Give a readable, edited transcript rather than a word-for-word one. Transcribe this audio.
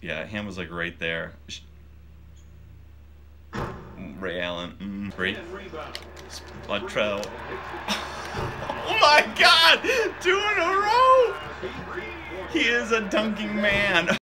Yeah, Ham was like right there. Ray Allen. Great. Latrell. Oh my God! 2 in a row! He is a dunking man.